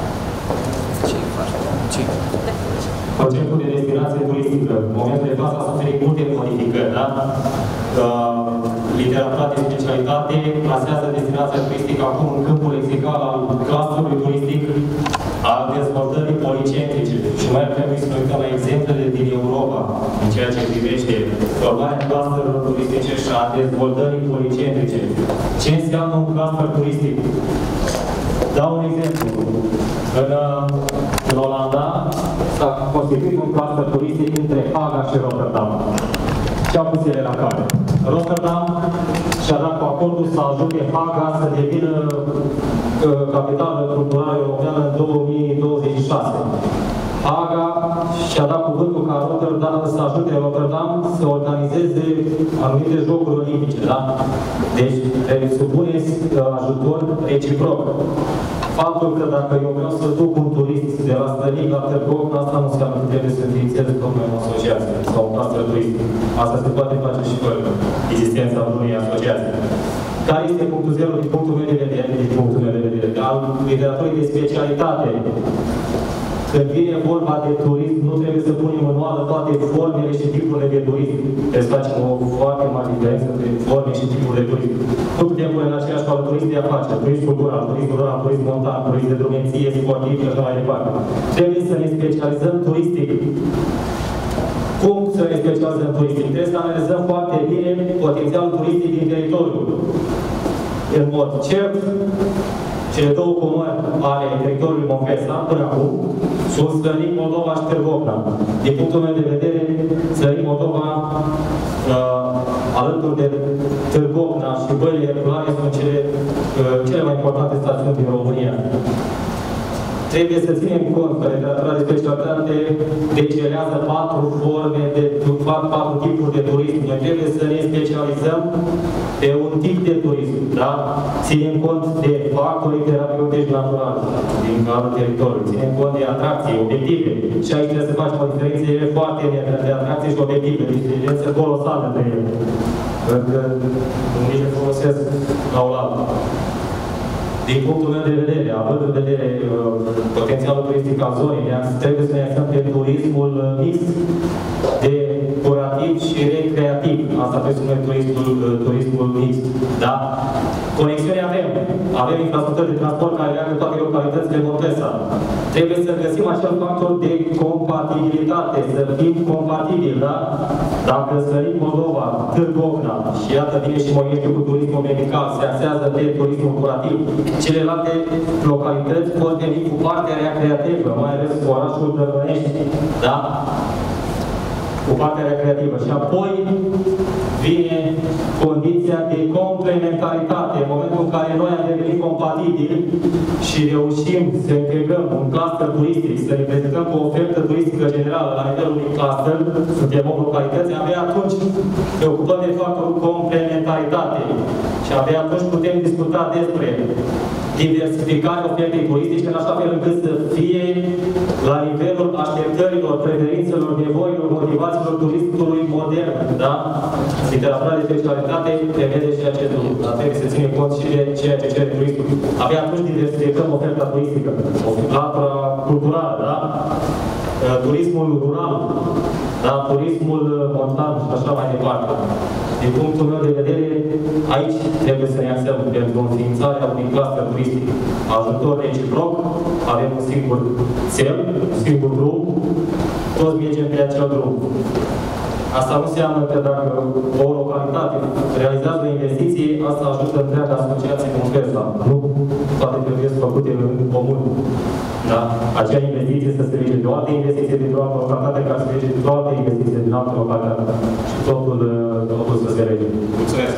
conceptul de destinație turistică, în momentul de față, a suferit multe modificări, da? Literatura de specialitate plasează destinația turistică acum în câmpul lexical al clusterului turistic, al dezvoltării policentrice. Și mai ar trebui să ne uităm la exemplele din Europa, în ceea ce privește formarea clusterelor turistice și a dezvoltării policentrice. Ce înseamnă un cluster turistic? Dau un exemplu. În Olanda constituit un cluster turistic între Haga și Rotterdam. Ce au pus ele la cale? Rotterdam și-a dat cu acordul să ajute Haga să devină capitală culturală europeană în 2026. Haga și-a dat cuvântul ca Rotterdam să ajute Rotterdam să organizeze anumite jocuri olimpice, da? Deci trebuie să puneți ajutor reciproc. Faptul că dacă eu vreau să duc un turist de la Stănic la Târgoc, asta nu înseamnă că trebuie să înființez tocmai o asociație sau un cluster turistic. Asta se poate face și fără existența unei asociații. Care este punctul 0 din punctul meu de vedere, al literaturii de specialitate? Când vine vorba de turism, nu trebuie să punem în oală toate formele și tipurile de turism. Trebuie să facem o foarte mare diferență între forme și tipuri de turism. Nu putem pune în aceeași oală turism de afaceri, turism cultural, turism rural, turism montan, turism de drumeție, sportiv și așa mai departe. Trebuie să ne specializăm turistic. Cum să ne specializăm turistic? Trebuie să analizăm foarte bine potențialul turistic din teritoriul. În mod cert, cele două comuni ale teritoriului Mompesa, până acum, sunt Stănic, Moldova și Târgovna. Din punctul meu de vedere, Stănic, Moldova, alături de Târgovna și Băile Herculane, sunt cele mai importante stațiuni din România. Trebuie să ținem cont că literatura de specialitate decelează 4 forme de 4 tipuri de turism. Noi trebuie să ne specializăm pe un tip de turism, da? Ținem cont de factorii terapeutici naturali din cadrul teritoriului, ținem cont de atracții, obiective. Și aici trebuie să facem o diferențiere foarte netă de atracții și obiective, o diferență colosală între ele. Pentru că nici le folosesc la o altă. Din punctul meu de vedere, având în vedere potențialul turistic al zonei, trebuie să ne axăm pe turismul mixt, decorativ și recreativ. Asta presupune turismul mixt. Da? Conexiune avem. Avem infrastructuri de transport care leagă toate localitățile Mompesa. Trebuie să găsim acel factor de compatibilitate, să fim compatibili, da? Dacă Stănic, Moldova, Târgovna și iată vine și Moieștiu cu turismul medical, se axează pe turismul curativ, celelalte localități pot veni cu partea recreativă, mai ales cu orașul Drăgănești, da? Cu partea recreativă. Și apoi vine condiția de complementaritate. În momentul în care noi am devenit compatibili și reușim să integrăm un cluster turistic, să ne prezentăm cu o ofertă turistică generală la nivelul unui cluster, suntem o localități, abia atunci ne ocupăm de factorul complementaritate. Și abia atunci putem discuta despre diversificarea ofertei turistice în așa fel încât să fie la nivelul așteptărilor, preferințelor, nevoilor, motivațiilor turistului modern. Da? Literatura de specialitate prevede și acest lucru. Dar trebuie să ținem cont și de ceea ce cere turistul. Abia atunci diversificăm oferta turistică, latura culturală, da? Turismul rural, da? Turismul montan și așa mai departe. Din punctul meu de vedere, aici trebuie să ne axăm pentru înființarea unui cluster turistic. Ajutor reciproc, avem un singur cel, un singur drum, toți mergem pe acel drum. Asta nu înseamnă că dacă o localitate realizează o investiție, asta ajută întreaga asociație Mompesa. Nu toate trebuie făcute în comun. Da? Acea investiție să se lege de o altă investiție dintr-o altă localitate, care se lege de o altă investiție din altă localitate. Și totul să se lege. Mulțumesc!